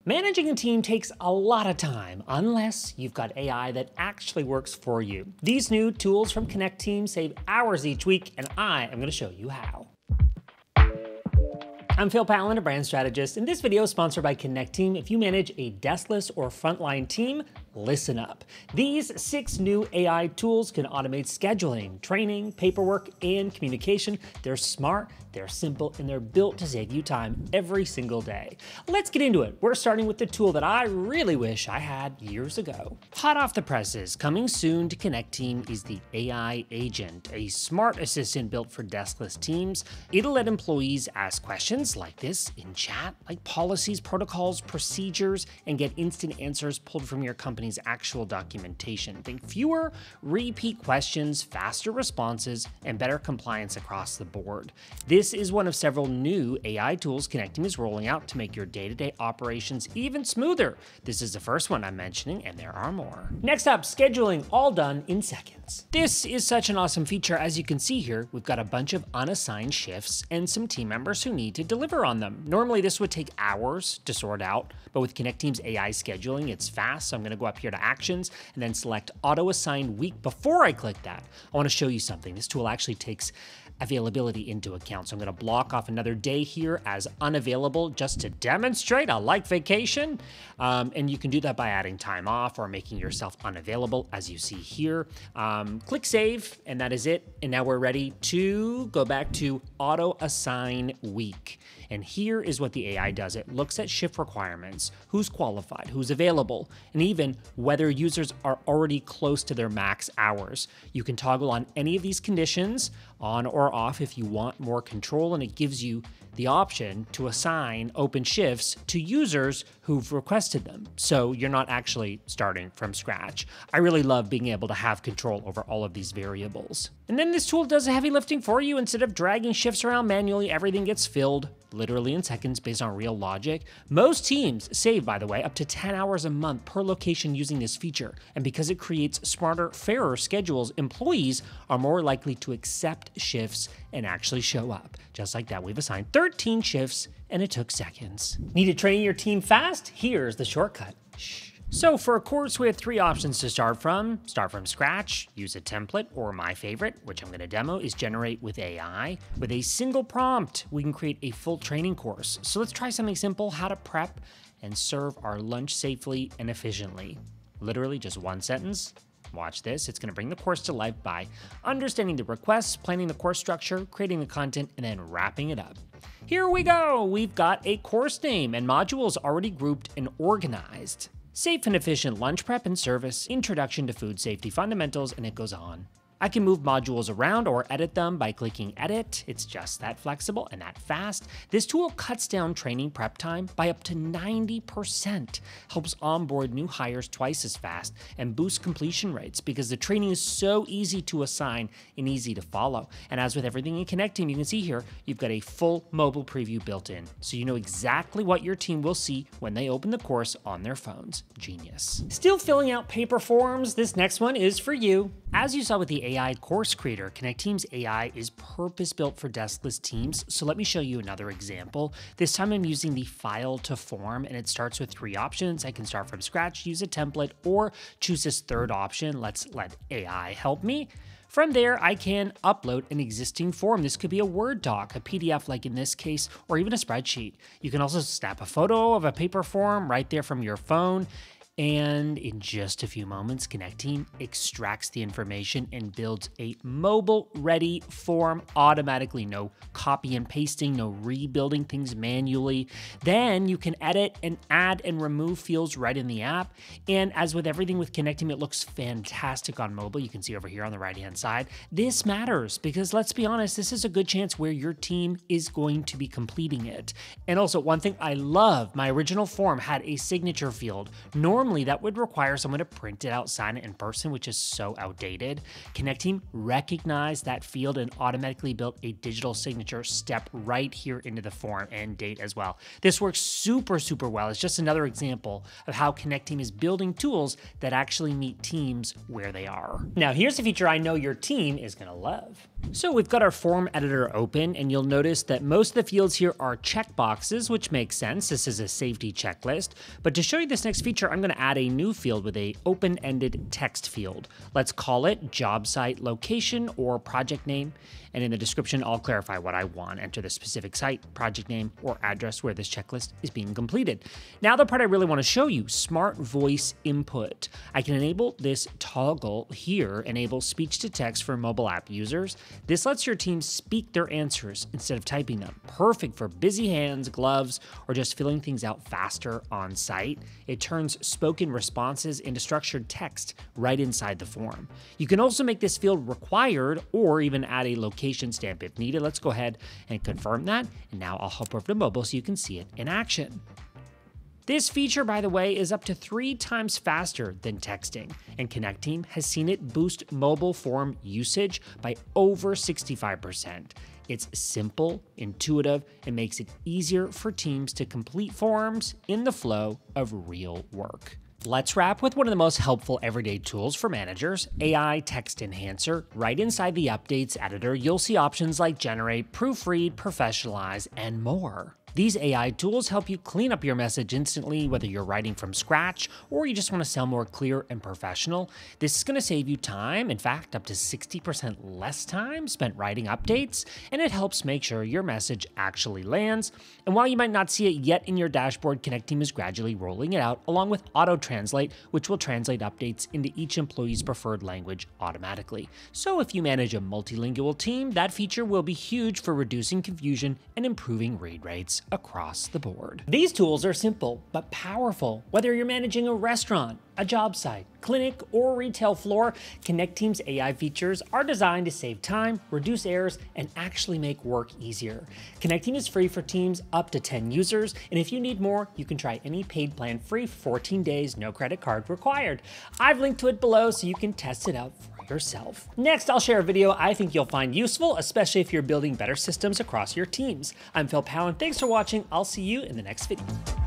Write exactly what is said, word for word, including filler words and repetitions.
Managing a team takes a lot of time unless you've got A I that actually works for you. These new tools from Connecteam save hours each week, and I am going to show you how. I'm Pallen, a brand strategist, and this video is sponsored by Connecteam. If you manage a deskless or frontline team, listen up. These six new A I tools can automate scheduling, training, paperwork, and communication. They're smart, they're simple, and they're built to save you time every single day. Let's get into it. We're starting with the tool that I really wish I had years ago. Hot off the presses, coming soon to Connecteam is the A I Agent, a smart assistant built for deskless teams. It'll let employees ask questions like this in chat, like policies, protocols, procedures, and get instant answers pulled from your company's actual documentation. Think fewer repeat questions, faster responses, and better compliance across the board. This is one of several new A I tools Connecteam is rolling out to make your day-to-day operations even smoother. This is the first one I'm mentioning, and there are more. Next up, scheduling, all done in seconds. This is such an awesome feature. As you can see here, we've got a bunch of unassigned shifts and some team members who need to deliver on them. Normally this would take hours to sort out, but with Connecteam's A I scheduling, it's fast. So I'm gonna go up here to Actions and then select Auto Assign Week. Before I click that, I wanna show you something. This tool actually takes availability into account. So I'm gonna block off another day here as unavailable just to demonstrate I like vacation. Um, and you can do that by adding time off or making yourself unavailable, as you see here. Um, click Save, and that is it. And now we're ready to go back to Auto Assign Week. And here is what the A I does. It looks at shift requirements, who's qualified, who's available, and even whether users are already close to their max hours. You can toggle on any of these conditions, on or off, if you want more control, and it gives you the option to assign open shifts to users who've requested them. So you're not actually starting from scratch. I really love being able to have control over all of these variables. And then this tool does the heavy lifting for you. Instead of dragging shifts around manually, everything gets filled literally in seconds based on real logic. Most teams save, by the way, up to ten hours a month per location using this feature. And because it creates smarter, fairer schedules, employees are more likely to accept shifts and actually show up. Just like that, we've assigned thirteen shifts and it took seconds. Need to train your team fast? Here's the shortcut. Shh. So for a course, we have three options to start from. Start from scratch, use a template, or my favorite, which I'm gonna demo, is generate with A I. With a single prompt, we can create a full training course. So let's try something simple, how to prep and serve our lunch safely and efficiently. Literally just one sentence. Watch this, it's gonna bring the course to life by understanding the requests, planning the course structure, creating the content, and then wrapping it up. Here we go, we've got a course name and modules already grouped and organized. Safe and efficient lunch prep and service, introduction to food safety fundamentals, and it goes on. I can move modules around or edit them by clicking edit. It's just that flexible and that fast. This tool cuts down training prep time by up to ninety percent, helps onboard new hires twice as fast, and boosts completion rates because the training is so easy to assign and easy to follow. And as with everything in Connecteam, you can see here, you've got a full mobile preview built in, so you know exactly what your team will see when they open the course on their phones. Genius. Still filling out paper forms? This next one is for you. As you saw with the A I course creator, Connecteam's A I is purpose-built for deskless teams, so let me show you another example. This time I'm using the file to form, and it starts with three options. I can start from scratch, use a template, or choose this third option. Let's let A I help me. From there, I can upload an existing form. This could be a Word doc, a P D F like in this case, or even a spreadsheet. You can also snap a photo of a paper form right there from your phone. And in just a few moments, Connecteam extracts the information and builds a mobile-ready form automatically. No copy and pasting, no rebuilding things manually. Then you can edit and add and remove fields right in the app. And as with everything with Connecteam, it looks fantastic on mobile. You can see over here on the right-hand side. This matters because let's be honest, this is a good chance where your team is going to be completing it. And also, one thing I love, my original form had a signature field. Normally, Normally, that would require someone to print it out, sign it in person, which is so outdated. Connecteam recognized that field and automatically built a digital signature step right here into the form and date as well. This works super, super well. It's just another example of how Connecteam is building tools that actually meet teams where they are. Now, here's a feature I know your team is gonna love. So we've got our form editor open, and you'll notice that most of the fields here are checkboxes, which makes sense. This is a safety checklist. But to show you this next feature, I'm going to add a new field with a open-ended text field. Let's call it job site location or project name. And in the description, I'll clarify what I want. Enter the specific site, project name, or address where this checklist is being completed. Now the part I really want to show you, smart voice input. I can enable this toggle here, enable speech to text for mobile app users. This lets your team speak their answers instead of typing them. Perfect for busy hands, gloves, or just filling things out faster on site. It turns spoken responses into structured text right inside the form. You can also make this field required or even add a location stamp if needed. Let's go ahead and confirm that. And now I'll hop over to mobile so you can see it in action. This feature, by the way, is up to three times faster than texting, and Connecteam has seen it boost mobile form usage by over sixty-five percent. It's simple, intuitive, and makes it easier for teams to complete forms in the flow of real work. Let's wrap with one of the most helpful everyday tools for managers, A I Text Enhancer. Right inside the Updates editor, you'll see options like Generate, Proofread, Professionalize, and more. These A I tools help you clean up your message instantly, whether you're writing from scratch or you just want to sound more clear and professional. This is going to save you time, in fact, up to sixty percent less time spent writing updates, and it helps make sure your message actually lands. And while you might not see it yet in your dashboard, Connecteam is gradually rolling it out along with auto-translate, which will translate updates into each employee's preferred language automatically. So if you manage a multilingual team, that feature will be huge for reducing confusion and improving read rates across the board. These tools are simple but powerful. Whether you're managing a restaurant, a job site, clinic, or retail floor, Connecteam's A I features are designed to save time, reduce errors, and actually make work easier. Connecteam is free for teams up to ten users, and if you need more, you can try any paid plan free for fourteen days, no credit card required. I've linked to it below so you can test it out for yourself. Next, I'll share a video I think you'll find useful, especially if you're building better systems across your teams. I'm Pallen. Thanks for watching. I'll see you in the next video.